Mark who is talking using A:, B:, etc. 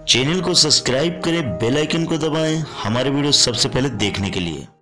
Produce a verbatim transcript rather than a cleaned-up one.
A: Channel को subscribe करें, बेल icon को दबाएं हमारे वीडियो सबसे पहले देखने के लिए।